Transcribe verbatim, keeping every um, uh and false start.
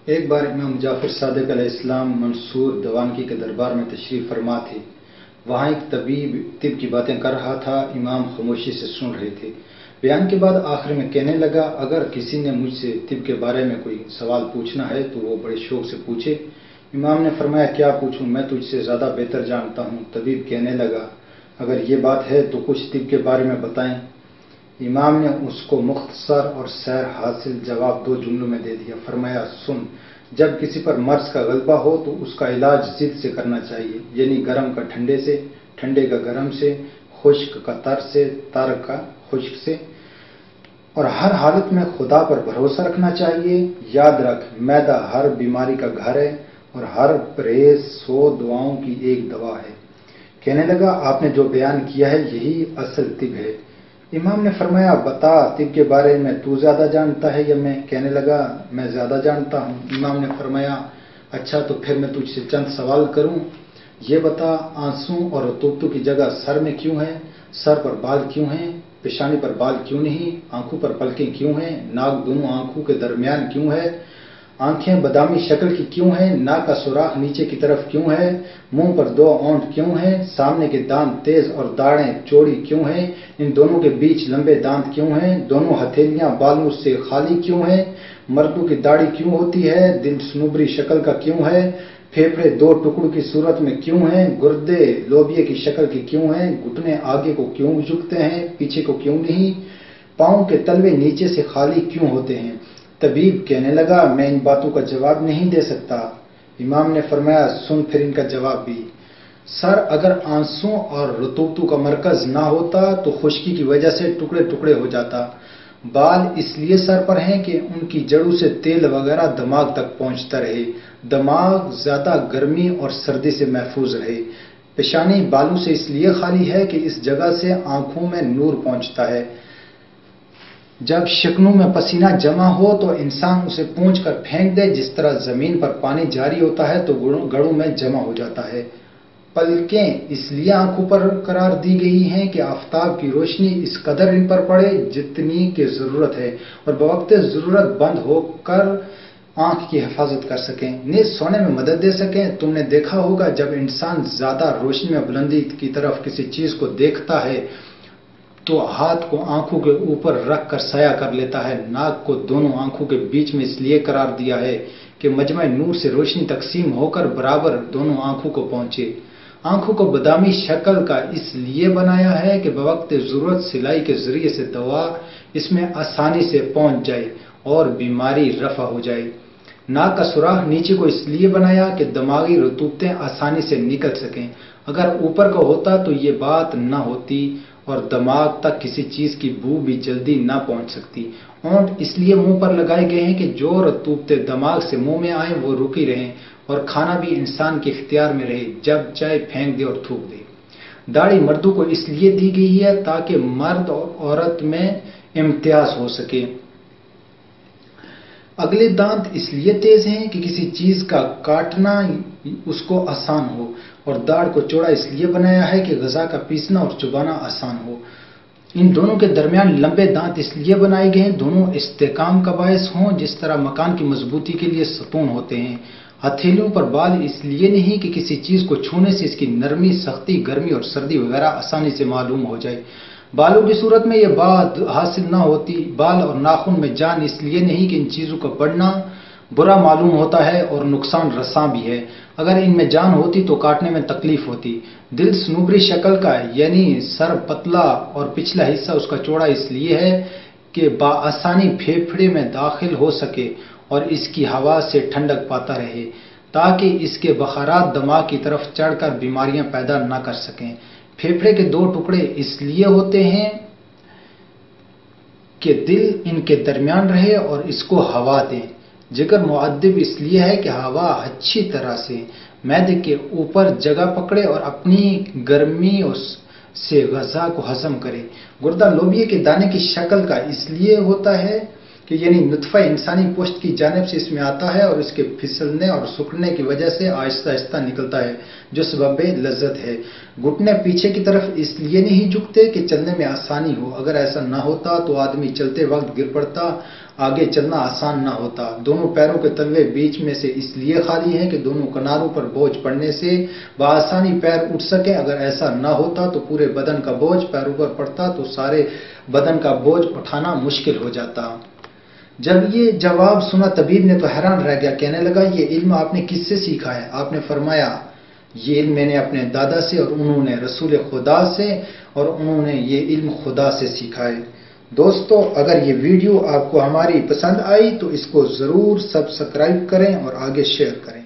ایک بار امام جعفر صادق علیہ السلام منصور دوانکی کے دربار میں تشریف فرما تھے۔ وہاں ایک طبیب طب کی باتیں کر رہا تھا، امام خاموشی سے سن رہے تھے۔ بیان کے بعد آخر میں کہنے لگا، اگر کسی نے مجھ سے طب کے بارے میں کوئی سوال پوچھنا ہے تو وہ بڑے شوق سے پوچھے۔ امام نے فرمایا، کیا پوچھوں، میں تجھ سے زیادہ بہتر جانتا ہوں۔ طبیب کہنے لگا، اگر یہ بات ہے تو کچھ طب کے بارے میں بتائیں۔ امام نے اس کو مختصر اور سیر حاصل جواب دو جملوں میں دے دیا۔ فرمایا، سن، جب کسی پر مرض کا غلبہ ہو تو اس کا علاج ضد سے کرنا چاہیے، یعنی گرم کا ٹھنڈے سے، ٹھنڈے کا گرم سے، خشک کا تر سے، تر کا خشک سے، اور ہر حالت میں خدا پر بھروسہ رکھنا چاہیے۔ یاد رکھ، معدہ ہر بیماری کا گھر ہے اور ہر پرہیز سو دعاؤں کی ایک دوا ہے۔ کہنے لگا، آپ نے جو بیان کیا ہے یہی اصل طب ہے۔ امام نے فرمایا، بتا، طب کے بارے میں تو زیادہ جانتا ہے یا میں؟ کہنے لگا، میں زیادہ جانتا ہوں۔ امام نے فرمایا، اچھا تو پھر میں تجھ سے چند سوال کروں۔ یہ بتا، آنسو اور رطوبتوں کی جگہ سر میں کیوں ہے؟ سر پر بال کیوں ہیں؟ پیشانی پر بال کیوں نہیں؟ آنکھوں پر پلکیں کیوں ہیں؟ ناک دونوں آنکھوں کے درمیان کیوں ہے؟ آنکھیں بادامی شکل کی کیوں ہیں؟ ناک کا سوراخ نیچے کی طرف کیوں ہے؟ منہ پر دو اونٹ کیوں ہیں؟ سامنے کے دانت تیز اور داڑھیں چوڑی کیوں ہیں؟ ان دونوں کے بیچ لمبے دانت کیوں ہیں؟ دونوں ہتھیلیاں بالوں سے خالی کیوں ہیں؟ مردوں کی داڑھی کیوں ہوتی ہے؟ دل سنوبری شکل کا کیوں ہے؟ پھیپھڑے دو ٹکڑوں کی صورت میں کیوں ہیں؟ گردے لوبیے کی شکل کے کیوں ہیں؟ گھٹنے آگے کو کیوں جھکتے ہیں، پیچھے کو کیوں نہیں؟ پاؤں کے تلوے نیچے سے خالی کیوں ہوتے ہیں؟ طبیب کہنے لگا، میں ان باتوں کا جواب نہیں دے سکتا۔ امام نے فرمایا، سن پھر ان کا جواب بھی۔ سر اگر آنسوں اور رطوبتوں کا مرکز نہ ہوتا تو خشکی کی وجہ سے ٹکڑے ٹکڑے ہو جاتا۔ بال اس لیے سر پر ہیں کہ ان کی جڑوں سے تیل وغیرہ دماغ تک پہنچتا رہے، دماغ زیادہ گرمی اور سردی سے محفوظ رہے۔ پیشانی بالوں سے اس لیے خالی ہے کہ اس جگہ سے آنکھوں میں نور پہنچتا ہے۔ جب شکنوں میں پسینہ جمع ہو تو انسان اسے پونچھ کر پھینک دے، جس طرح زمین پر پانی جاری ہوتا ہے تو گڑوں میں جمع ہو جاتا ہے۔ پلکیں اس لیے آنکھوں پر قرار دی گئی ہیں کہ آفتاب کی روشنی اس قدر ان پر پڑے جتنی کی ضرورت ہے اور بوقت ضرورت بند ہو کر آنکھ کی حفاظت کر سکیں، نیز سونے میں مدد دے سکیں۔ تم نے دیکھا ہوگا جب انسان زیادہ روشنی میں بلندی کی طرف کسی چیز کو دیکھتا ہے تو ہاتھ کو آنکھوں کے اوپر رکھ کر سایہ کر لیتا ہے۔ ناک کو دونوں آنکھوں کے بیچ میں اس لیے قرار دیا ہے کہ مجمع نور سے روشنی تقسیم ہو کر برابر دونوں آنکھوں کو پہنچے۔ آنکھوں کو بادامی شکل کا اس لیے بنایا ہے کہ بوقت ضرورت سلائی کے ذریعے سے دوا اس میں آسانی سے پہنچ جائے اور بیماری رفع ہو جائے۔ ناک کا سوراخ نیچے کو اس لیے بنایا کہ دماغی رطوبتیں آسانی سے نکل سکیں۔ اگر اوپر کا ہوتا تو یہ بات نہ ہوتی اور دماغ تک کسی چیز کی بو بھی جلدی نہ پہنچ سکتی۔ اونٹ اس لیے منہ پر لگائے گئے ہیں کہ جو رطوبتیں دماغ سے منہ میں آئیں وہ رکی رہیں اور کھانا بھی انسان کے اختیار میں رہے، جب چاہے پھینک دے اور تھوک دے۔ داڑھی مردوں کو اس لیے دی گئی ہے تاکہ مرد اور عورت میں امتیاز ہو سکے۔ اگلے دانت اس لیے تیز ہیں کہ کسی چیز کا کاٹنا اس کو آسان ہو، اور داڑھ کو چوڑا اس لیے بنایا ہے کہ غذا کا پیسنا اور چبانا آسان ہو۔ ان دونوں کے درمیان لمبے دانت اس لیے بنائے گئے ہیں دونوں استحکام کا باعث ہوں، جس طرح مکان کی مضبوطی کے لیے ستون ہوتے ہیں۔ ہتھیلیوں پر بال اس لیے نہیں کہ کسی چیز کو چھونے سے اس کی نرمی، سختی، گرمی اور سردی وغیرہ آسانی سے معلوم ہو جائے۔ بالوں کی صورت میں یہ بات حاصل نہ ہوتی۔ بال اور ناخن میں جان اس لیے نہیں کہ ان چیزوں کا بڑھنا برا معلوم ہوتا ہے اور نقصان رساں بھی ہے۔ اگر ان میں جان ہوتی تو کاٹنے میں تکلیف ہوتی۔ دل سنوبری شکل کا یعنی سر پتلا اور پچھلا حصہ اس کا چوڑا اس لیے ہے کہ بآسانی پھیپھڑے میں داخل ہو سکے اور اس کی ہوا سے ٹھنڈک پاتا رہے، تاکہ اس کے بخارات دماغ کی طرف چڑھ کر بیماریاں پیدا نہ کر سکیں۔ پھیپھڑے کے دو ٹکڑے اس لیے ہوتے ہیں کہ دل ان کے درمیان رہے اور اس کو ہوا دے۔ جگر معدب اس لیے ہے کہ ہوا اچھی طرح سے معدے کے اوپر جگہ پکڑے اور اپنی گرمی سے غذا کو ہضم کرے۔ گردہ لوبیے کے دانے کی شکل کا اس لیے ہوتا ہے کہ یعنی نطفہ انسانی پشت کی جانب سے اس میں آتا ہے اور اس کے پھسلنے اور سکڑنے کی وجہ سے آہستہ آہستہ نکلتا ہے، جو سبب لذت ہے۔ گھٹنے پیچھے کی طرف اس لیے نہیں جھکتے کہ چلنے میں آسانی ہو، اگر ایسا نہ ہوتا تو آدمی چلتے وقت گر پڑتا۔ آگے چلنا آسان نہ ہوتا۔ دونوں پیروں کے تلوے بیچ میں سے اس لیے خالی ہیں کہ دونوں کناروں پر بوجھ پڑنے سے بآسانی پیر اٹھ سکیں۔ اگر ایسا نہ ہوتا تو پورے بدن کا بوجھ پیروں پر پڑتا تو سارے بدن کا بوجھ اٹھانا مشکل ہو جاتا۔ جب یہ جواب سنا طبیب نے تو حیران رہ گیا، کہنے لگا یہ علم آپ نے کس سے سیکھا ہے؟ آپ نے فرمایا یہ علم میں نے اپنے دادا سے اور انہوں نے رسول خدا سے اور انہوں نے یہ علم خدا سے سیکھا ہے۔ دوستو اگر یہ ویڈیو آپ کو ہماری پسند آئی تو اس کو ضرور سبسکرائب کریں اور آگے شیئر کریں۔